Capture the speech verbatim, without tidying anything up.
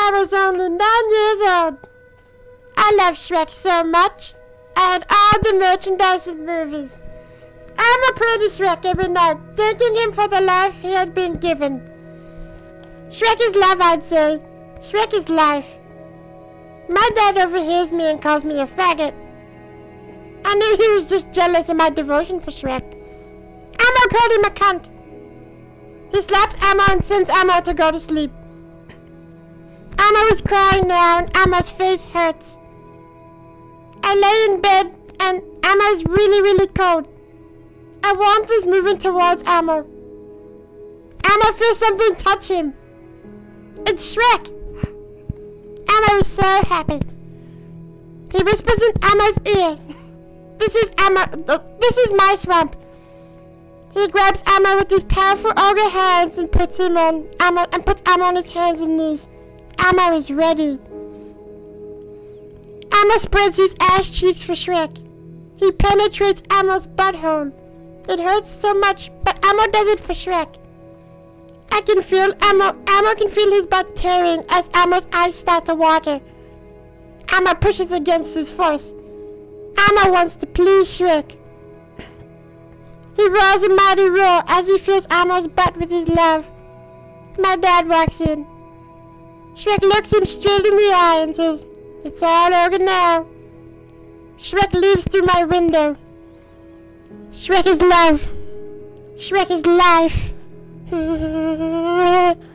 I was only nine years old. I love Shrek so much. I had all the merchandise and movies. I'm a pretty Shrek every night, thanking him for the life he had been given. Shrek is love, I'd say. Shrek is life. My dad overhears me and calls me a faggot. I knew he was just jealous of my devotion for Shrek. Elmo called him a cunt. He slaps Elmo and sends Elmo to go to sleep. Elmo is crying now and Elmo's face hurts. I lay in bed and Elmo's really, really cold. A warmth is moving towards Elmo. Elmo feels something touch him. It's Shrek. Elmo is so happy. He whispers in Elmo's ear. This is Elmo. This is my swamp. He grabs Elmo with his powerful ogre hands and puts him on Elmo and puts Elmo on his hands and knees. Elmo is ready. Elmo spreads his ass cheeks for Shrek. He penetrates Elmo's butthole. It hurts so much, but Elmo does it for Shrek. I can feel Elmo. Elmo can feel his butt tearing as Elmo's eyes start to water. Elmo pushes against his force. Elmo wants to please Shrek. He roars a mighty roar as he fills Elmo's butt with his love. My dad walks in. Shrek looks him straight in the eye and says, "It's all over now." Shrek leaves through my window. Shrek is love. Shrek is life.